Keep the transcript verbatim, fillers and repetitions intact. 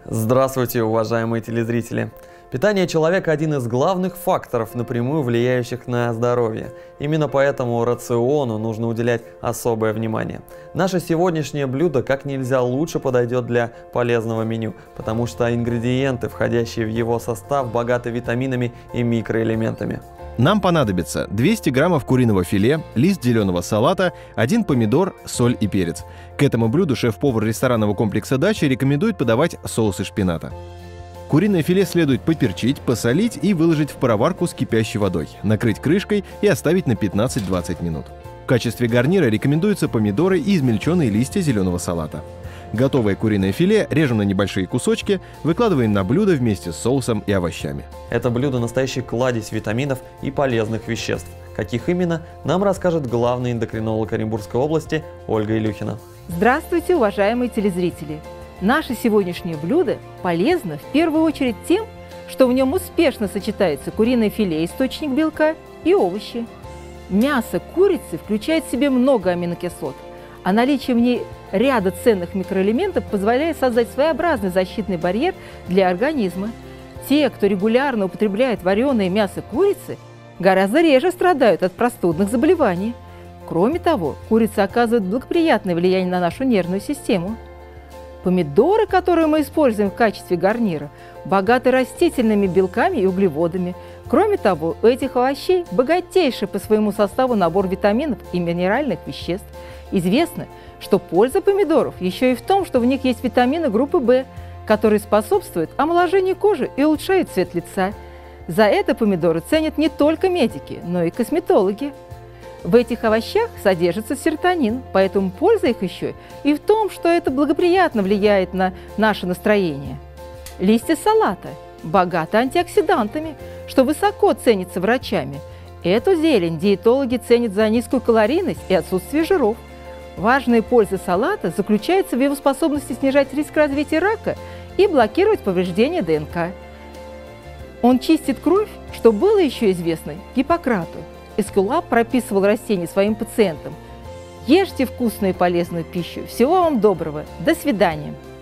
Здравствуйте, уважаемые телезрители! Питание человека – один из главных факторов, напрямую влияющих на здоровье. Именно поэтому рациону нужно уделять особое внимание. Наше сегодняшнее блюдо как нельзя лучше подойдет для полезного меню, потому что ингредиенты, входящие в его состав, богаты витаминами и микроэлементами. Нам понадобится двести граммов куриного филе, лист зеленого салата, один помидор, соль и перец. К этому блюду шеф-повар ресторанного комплекса «Дача» рекомендует подавать соус из шпината. Куриное филе следует поперчить, посолить и выложить в пароварку с кипящей водой, накрыть крышкой и оставить на пятнадцать-двадцать минут. В качестве гарнира рекомендуются помидоры и измельченные листья зеленого салата. Готовое куриное филе режем на небольшие кусочки, выкладываем на блюдо вместе с соусом и овощами. Это блюдо настоящий кладезь витаминов и полезных веществ. Каких именно, нам расскажет главный эндокринолог Оренбургской области Ольга Илюхина. Здравствуйте, уважаемые телезрители! Наше сегодняшнее блюдо полезно в первую очередь тем, что в нем успешно сочетается куриное филе, источник белка, и овощи. Мясо курицы включает в себе много аминокислот, а наличие в ней ряда ценных микроэлементов позволяет создать своеобразный защитный барьер для организма. Те, кто регулярно употребляет вареное мясо курицы, гораздо реже страдают от простудных заболеваний. Кроме того, курица оказывает благоприятное влияние на нашу нервную систему. Помидоры, которые мы используем в качестве гарнира, богаты растительными белками и углеводами. Кроме того, у этих овощей богатейший по своему составу набор витаминов и минеральных веществ. Известно, что польза помидоров еще и в том, что в них есть витамины группы В, которые способствуют омоложению кожи и улучшают цвет лица. За это помидоры ценят не только медики, но и косметологи. В этих овощах содержится серотонин, поэтому польза их еще и в том, что это благоприятно влияет на наше настроение. Листья салата богаты антиоксидантами, что высоко ценится врачами. Эту зелень диетологи ценят за низкую калорийность и отсутствие жиров. Важная польза салата заключается в его способности снижать риск развития рака и блокировать повреждения ДНК. Он чистит кровь, что было еще известно Гиппократу. Эскулап прописывал растения своим пациентам. Ешьте вкусную и полезную пищу. Всего вам доброго. До свидания.